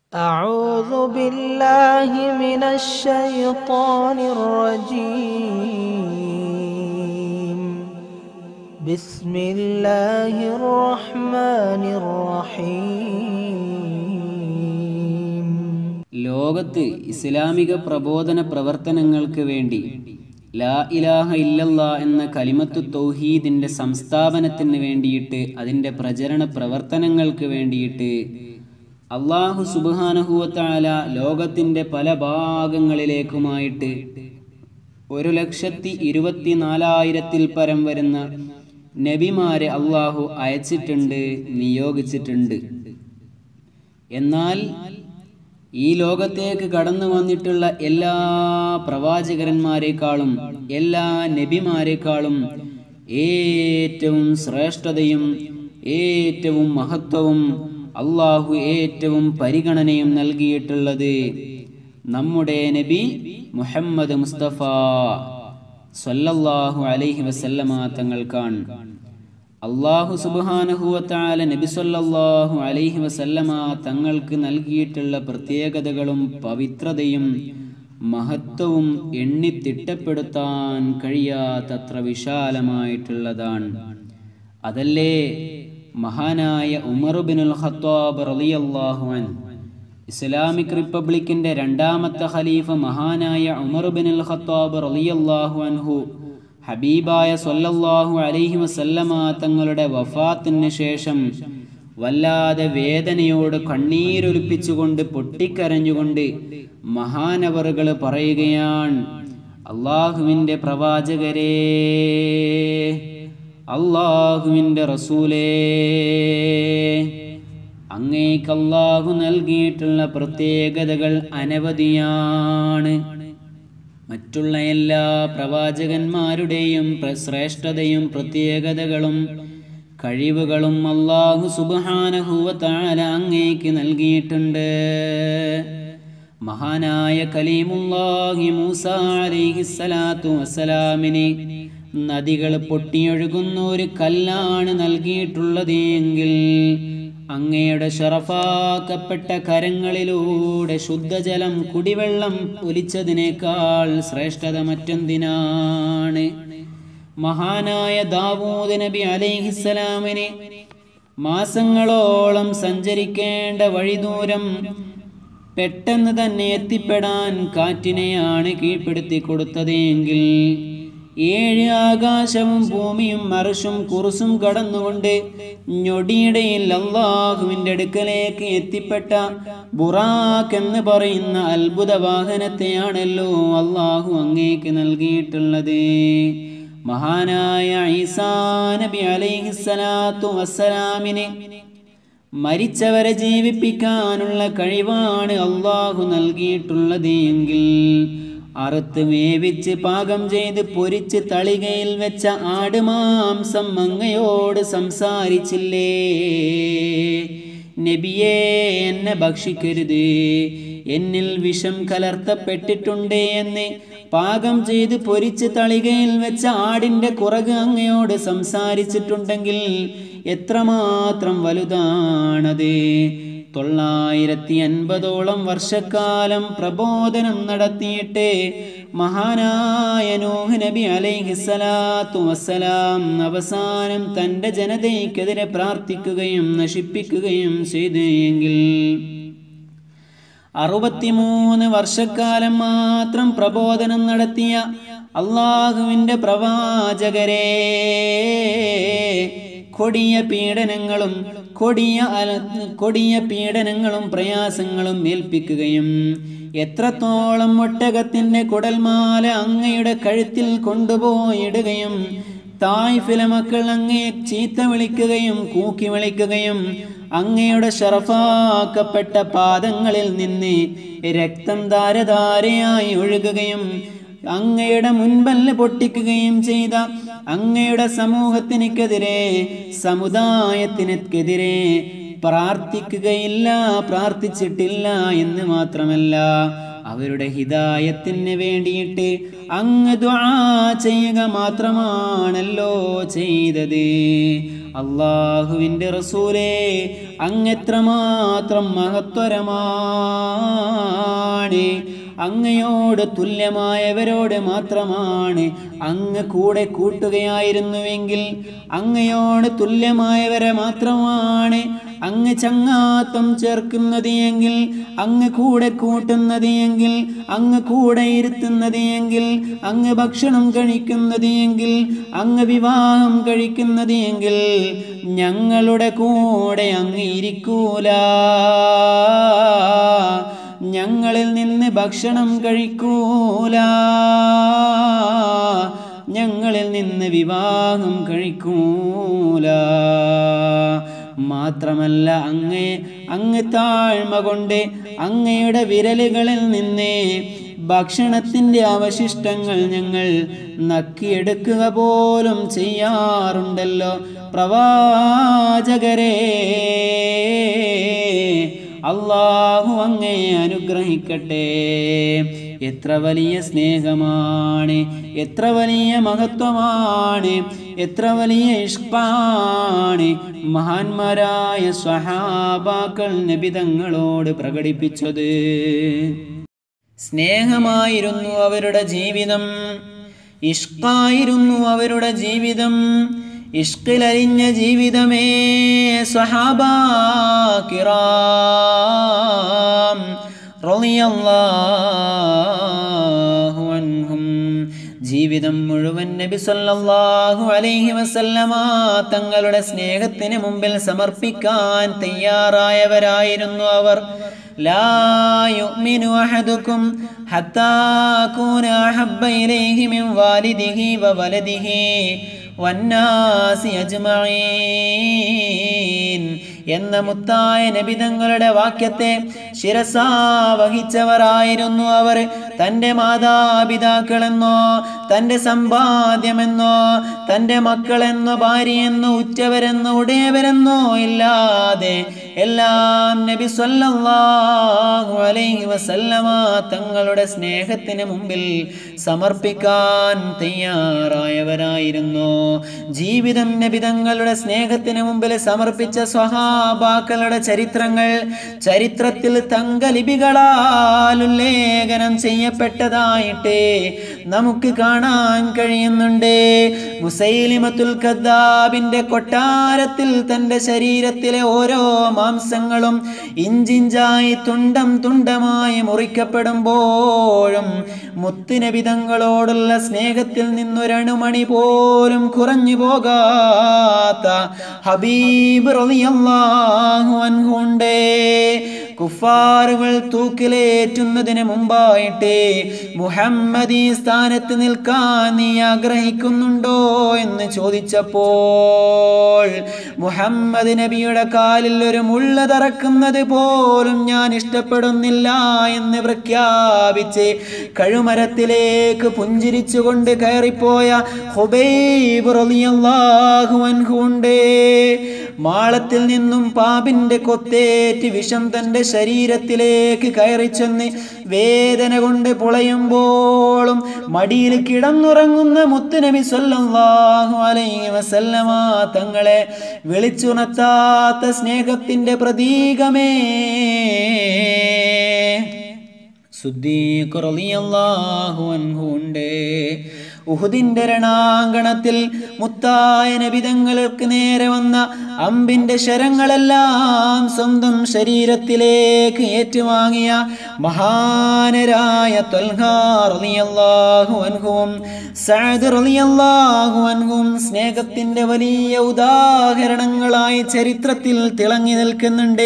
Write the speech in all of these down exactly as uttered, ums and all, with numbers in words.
أعوذ بالله من الشيطان الرجيم بسم الله الرحمن الرحيم ലോകത്ത് ഇസ്ലാമിക പ്രബോധന പ്രവർത്തനങ്ങൾക്ക് വേണ്ടി ലാ ഇലാഹ ഇല്ലല്ലാ എന്ന കലിമത്തു തൗഹീദിന്റെ സംസ്ഥാപനത്തിന് വേണ്ടിയിട്ട് അതിൻ്റെ പ്രചരണ പ്രവർത്തനങ്ങൾക്ക് വേണ്ടിയിട്ട് അല്ലാഹു സുബ്ഹാനഹു വ തആല ലോകത്തിൻ്റെ പല ഭാഗങ്ങളിലേക്കുമായിട്ട് ഒരു ലക്ഷത്തി ഇരുപത്തി നാലായിരത്തിൽ പരം വരുന്ന നബിമാരെ അല്ലാഹു അയച്ചിട്ടുണ്ട്, നിയോഗിച്ചിട്ടുണ്ട്. എന്നാൽ ഈ ലോകത്തേക്ക് കടന്നു വന്നിട്ടുള്ള എല്ലാ പ്രവാചകന്മാരെക്കാളും എല്ലാ നബിമാരെക്കാളും ഏറ്റവും ശ്രേഷ്ഠതയും ഏറ്റവും മഹത്വവും അള്ളാഹു ഏറ്റവും പരിഗണനയും നൽകിയിട്ടുള്ളത് നമ്മുടെ നബി മുഹമ്മദ് മുസ്തഫ സ്വല്ലല്ലാഹു അലൈഹി വസല്ലമ തങ്ങൾക്കാണ്. അല്ലാഹു സുബ്ഹാനഹു വ തആല നബി സ്വല്ലല്ലാഹു അലൈഹി വസല്ലമ തങ്ങൾക്ക് നൽകിയിട്ടുള്ള പ്രത്യേകതകളും പവിത്രതയും മഹത്വവും എണ്ണി തിട്ടപ്പെടുത്താൻ കഴിയാത്തത്ര വിശാലമായിട്ടുള്ളതാണ്. അതല്ലേ മഹാനായ ഉമർ ഇബ്നുൽ ഖത്താബ് റളിയല്ലാഹു അൻഹു, ഇസ്ലാമിക് റിപ്പബ്ലിക്കിന്റെ രണ്ടാമത്തെ ഖലീഫ മഹാനായ ഉമർ ഇബ്നുൽ ഖത്താബ് റളിയല്ലാഹു അൻഹു ഹബീബായ സ്വല്ലല്ലാഹു അലൈഹി വസല്ലമ തങ്ങളുടെ വഫാത്തിന് ശേഷം വല്ലാതെ വേദനയോട് കണ്ണീരൊലിപ്പിച്ചുകൊണ്ട് പൊട്ടിക്കരഞ്ഞുകൊണ്ട് മഹാനവറുകൾ പറയുകയാണ്, അല്ലാഹുവിൻ്റെ പ്രവാചകരേ, അല്ലാഹുവിൻ്റെ റസൂലേ, അങ്ങേക്ക് അല്ലാഹു നൽകിയിട്ടുള്ള പ്രത്യേകതകൾ അനവധിയാണ്. മറ്റുള്ള എല്ലാ പ്രവാചകന്മാരുടെയും ശ്രേഷ്ഠതയും പ്രത്യേകതകളും കഴിവുകളും അല്ലാഹു സുബ്ഹാനഹു വ തആല അങ്ങേക്ക് നൽകിയിട്ടുണ്ട്. മഹാനായ കലീമുല്ലാഹി മൂസാ അലൈഹിസ്സലാത്തു വസ്സലാമിനെ നദികൾ പൊട്ടിയൊഴുകുന്ന ഒരു കല്ലാണ് നൽകിയിട്ടുള്ളത് എങ്കിൽ അങ്ങയുടെ ശറഫാക്കപ്പെട്ട കരങ്ങളിലൂടെ ശുദ്ധജലം കുടിവെള്ളം ഒലിച്ചതിനേക്കാൾ ശ്രേഷ്ഠത മറ്റെന്തിനാണ്? മഹാനായ ദാവൂദ് നബി അലൈഹിസ്സലാമിനെ മാസങ്ങളോളം സഞ്ചരിക്കേണ്ട വഴിദൂരം പെട്ടെന്ന് തന്നെ എത്തിപ്പെടാൻ കാറ്റിനെയാണ് കീഴ്പ്പെടുത്തി കൊടുത്തതെങ്കിൽ ഏഴ് ആകാശവും ഭൂമിയും അർശും കുർസും കടന്നുകൊണ്ട് ഞൊടിയിടയിൽ അല്ലാഹുവിൻ്റെ അടുക്കലേക്ക് എത്തിപ്പെട്ട ബുറാഖ് എന്ന് പറയുന്ന അത്ഭുത വാഹനത്തെയാണല്ലോ അല്ലാഹു അങ്ങേക്ക് നൽകിയിട്ടുള്ളത്. മഹാനായ ഈസാ നബി അലൈഹിസ്സലാത്തു വസ്സലാമിനെ മരിച്ചവരെ ജീവിപ്പിക്കാനുള്ള കഴിവാണ് അല്ലാഹു നൽകിയിട്ടുള്ളത് എങ്കിൽ അറുത്ത് വേവിച്ച് പാകം ചെയ്ത് പൊരിച്ച് തളികയിൽ വെച്ച ആടുമാംസം അങ്ങയോട് സംസാരിച്ചില്ലേ, നബിയേ എന്നെ ഭക്ഷിക്കരുത്, എന്നിൽ വിഷം കലർത്തപ്പെട്ടിട്ടുണ്ട് എന്ന് പാകം ചെയ്ത് പൊരിച്ച് തളികയിൽ വെച്ച ആടിൻ്റെ കുറക് അങ്ങയോട് സംസാരിച്ചിട്ടുണ്ടെങ്കിൽ എത്രമാത്രം വലുതാണത്. തൊള്ളായിരത്തി അൻപതോളം വർഷക്കാലം പ്രബോധനം നടത്തിയിട്ട് മഹാനായ നൂഹ് നബി അലൈഹിസ്സലാത്തു വസ്സലാം അവസാനം തൻ്റെ ജനതയ്ക്കെതിരെ പ്രാർത്ഥിക്കുകയും നശിപ്പിക്കുകയും ചെയ്തു എങ്കിൽ അറുപത്തിമൂന്ന് വർഷക്കാലം മാത്രം പ്രബോധനം നടത്തിയ അല്ലാഹുവിൻ്റെ പ്രവാചകരെ കൊടിയ പീഡനങ്ങളും കൊടിയ കൊടിയ പീഡനങ്ങളും പ്രയാസങ്ങളും ഏൽപ്പിക്കുകയും എത്രത്തോളം ഒട്ടകത്തിൻ്റെ കുടൽമാല അങ്ങയുടെ കഴുത്തിൽ കൊണ്ടുപോയിടുകയും തായിഫിലെ മക്കൾ അങ്ങയെ ചീത്ത വിളിക്കുകയും കൂക്കി വിളിക്കുകയും അങ്ങയുടെ ശറഫാക്കപ്പെട്ട പാദങ്ങളിൽ നിന്ന് രക്തം ധാരധാരയായി ഒഴുകുകയും അങ്ങയുടെ മുൻപല്ല് പൊട്ടിക്കുകയും ചെയ്ത അങ്ങയുടെ സമൂഹത്തിനെതിരെ സമുദായത്തിനെതിരെ പ്രാർത്ഥിക്കുകയില്ല, പ്രാർത്ഥിച്ചിട്ടില്ല എന്ന് മാത്രമല്ല അവരുടെ ഹിദായത്തിന് വേണ്ടിയിട്ട് അങ്ങ് ദുആ ചെയ്യുക മാത്രമാണല്ലോ ചെയ്തത്. അല്ലാഹുവിൻ്റെ റസൂലേ, അങ്ങ് എത്രമാത്രം മഹത്വരമാണ്. അങ്ങയോട് തുല്യമായവരോട് മാത്രമാണ് അങ്ങ് കൂടെ കൂട്ടുകയായിരുന്നുവെങ്കിൽ, അങ്ങയോട് തുല്യമായവരെ മാത്രമാണ് അങ്ങ് ചങ്ങാത്തം ചേർക്കുന്നത് എങ്കിൽ, അങ്ങ് കൂടെ കൂട്ടുന്നത് എങ്കിൽ, അങ്ങ് കൂടെ ഇരുത്തുന്നത് എങ്കിൽ, അങ്ങ് ഭക്ഷണം കഴിക്കുന്നത് എങ്കിൽ, അങ്ങ് വിവാഹം കഴിക്കുന്നത് എങ്കിൽ, ഞങ്ങളുടെ കൂടെ അങ്ങ് ഇരിക്കൂല, ഞങ്ങളിൽ നിന്ന് ഭക്ഷണം കഴിക്കൂല, ഞങ്ങളിൽ നിന്ന് വിവാഹം കഴിക്കൂല. മാത്രമല്ല അങ്ങേ അങ്ങ് താഴ്മ കൊണ്ട് അങ്ങയുടെ വിരലുകളിൽ നിന്ന് ഭക്ഷണത്തിൻ്റെ അവശിഷ്ടങ്ങൾ ഞങ്ങൾ നക്കിയെടുക്കുക പോലും ചെയ്യാറുണ്ടല്ലോ. പ്രവാചകരേ, അല്ലാഹു അങ്ങേ അനുഗ്രഹിക്കട്ടെ. എത്ര വലിയ സ്നേഹമാണ്, എത്ര വലിയ മഹത്വമാണ്, എത്ര വലിയ ഇഷ്കാണ് മഹാന്മാരായ സ്വഹാബാക്കൾ നബി തങ്ങളോട് പ്രകടിപ്പിച്ചത്. സ്നേഹമായിരുന്നു അവരുടെ ജീവിതം, ഇഷ്കായിരുന്നു അവരുടെ ജീവിതം. ഇഷ്കിലരിഞ്ഞ ജീവിതമേ സ്വഹാബാ കിറാം റളിയല്ലാഹു അൻഹും. ജീവിതം മുഴുവൻ നബി സല്ലല്ലാഹു അലൈഹി വസല്ലമ തങ്ങളുടെ സ്നേഹത്തിന് മുമ്പിൽ സമർപ്പിക്കാൻ തയ്യാറായവരായിരുന്നു അവർ. ലാ യുഅ്മിനു അഹദുക്കും ഹത്താ അകൂന അഹബ്ബ ഇലൈഹി മിൻ വാലിദിഹി വ വലദിഹി വന്നാസി അജ്മഈൻ എന്ന മുത്തായ നബി തങ്ങളുടെ വാക്യത്തെ ശിരസാ വഹിച്ചവരായിരുന്നു അവർ. തൻ്റെ മാതാപിതാക്കളെന്നോ, തൻ്റെ സമ്പാദ്യമെന്നോ, തൻ്റെ മക്കളെന്നോ, ഭാര്യയെന്നോ, ഉറ്റവരെന്നോ, ഉടയവരെന്നോ ഇല്ലാതെ എല്ലാം നബി സല്ലല്ലാഹു അലൈഹി വസല്ലമ തങ്ങളുടെ സ്നേഹത്തിന് മുമ്പിൽ സമർപ്പിക്കാൻ തയ്യാറായവരായിരുന്നു. ജീവിതം നബി തങ്ങളുടെ സ്നേഹത്തിന് മുമ്പിൽ സമർപ്പിച്ച സ്വഹാബാക്കളുടെ ചരിത്രങ്ങൾ ചരിത്രത്തിൽ തങ്കലിപികളാൽ ഉല്ലേഖനം ചെയ്യപ്പെട്ടതായിട്ട് നമുക്ക് കാണാൻ കഴിയുന്നുണ്ട്. മുസൈലിമത്തുൽ കദ്ദാബിന്റെ കൊട്ടാരത്തിൽ തൻ്റെ ശരീരത്തിലെ ഓരോ മാംസങ്ങളും ഇഞ്ചിഞ്ചായി തുണ്ടം തുണ്ടമായി മുറിക്കപ്പെടുമ്പോഴും മുത്തുനബി തങ്ങളോടുള്ള സ്നേഹത്തിൽ നിന്നൊരണുമണി പോലും കുറഞ്ഞു പോകാത്ത ഹബീബ് റളിയല്ലാഹു അൻഹു ഉണ്ട്. കുഫാറുകൾ തൂക്കിലേറ്റുന്നതിന് മുമ്പായിട്ട് മുഹമ്മദ് ഈ സ്ഥാനത്ത് നിൽക്കാൻ നീ ആഗ്രഹിക്കുന്നുണ്ടോ എന്ന് ചോദിച്ചപ്പോൾ മുഹമ്മദ് നബിയുടെ കാലിൽ ഒരു മുള്ള് തറക്കുന്നത് പോലും ഞാൻ ഇഷ്ടപ്പെടുന്നില്ല എന്ന് പ്രഖ്യാപിച്ച് കഴുമരത്തിലേക്ക് പുഞ്ചിരിച്ചുകൊണ്ട് കയറിപ്പോയ ഹുബൈബ് റളിയല്ലാഹു അൻഹു ഉണ്ട്. മാളത്തിൽ നിന്നും പാമ്പിന്റെ കൊത്തേറ്റ് വിഷം തൻ്റെ ശരീരത്തിലേക്ക് കയറിച്ചെന്ന് വേദന കൊണ്ട് പുളയുമ്പോഴും മടിയിൽ കിടന്നുറങ്ങുന്ന മുത്തുനബി സല്ലല്ലാഹു അലൈഹി വസല്ലമ തങ്ങളെ വിളിച്ചുണർത്താത്ത സ്നേഹത്തിന്റെ പ്രതീകമേ സിദ്ദീഖ് റളിയല്ലാഹു അൻഹു ഉണ്ട്. ഉഹുദിന്റെ രണാങ്കണത്തിൽ മുത്തായ നബി തങ്ങൾക്ക് നേരെ വന്ന അമ്പിന്റെ ശരങ്ങളെല്ലാം സ്വന്തം ശരീരത്തിലേക്ക് ഏറ്റുവാങ്ങിയ മഹാനരായ ത്വൽഹാ റളിയല്ലാഹു അൻഹുവും സഅദ് റളിയല്ലാഹു അൻഹുവും സ്നേഹത്തിന്റെ വലിയ ഉദാഹരണങ്ങളായി ചരിത്രത്തിൽ തിളങ്ങി നിൽക്കുന്നുണ്ട്.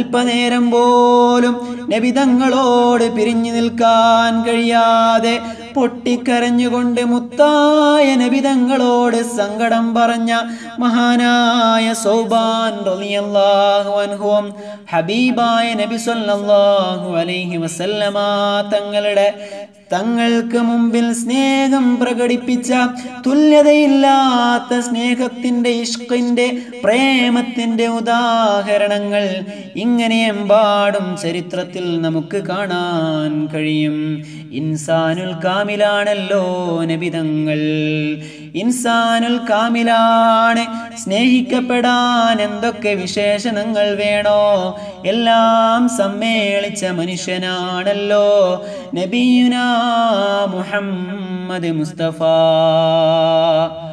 അല്പനേരം പോലും നബി തങ്ങളോട് പിരിഞ്ഞു നിൽക്കാൻ കഴിയാതെ പൊട്ടിക്കരഞ്ഞുകൊണ്ട് മുത്തായ നബിതങ്ങളോട് സങ്കടം പറഞ്ഞ മഹാനായ സൗബാൻ റളിയല്ലാഹു അൻഹു ഹബീബായ നബി സല്ലല്ലാഹു അലൈഹി വസല്ലമ തങ്ങളുടെ തങ്ങൾക്ക് മുമ്പിൽ സ്നേഹം പ്രകടിപ്പിച്ച തുല്യതയില്ലാത്ത സ്നേഹത്തിന്റെ ഇഷ്കിന്റെ പ്രേമത്തിന്റെ ഉദാഹരണങ്ങൾ ഇങ്ങനെ എമ്പാടും ചരിത്രത്തിൽ നമുക്ക് കാണാൻ കഴിയും. ഇൻസാനുൽ കാമിലാണല്ലോ നബിതങ്ങൾ. ഇൻസാനുൽ കാമിലാണ്. സ്നേഹിക്കപ്പെടാൻ എന്തൊക്കെ വിശേഷണങ്ങൾ വേണോ എല്ലാം സമ്മേളിച്ച മനുഷ്യനാണല്ലോ നബിയുനാ മുഹമ്മദ് മുസ്തഫ.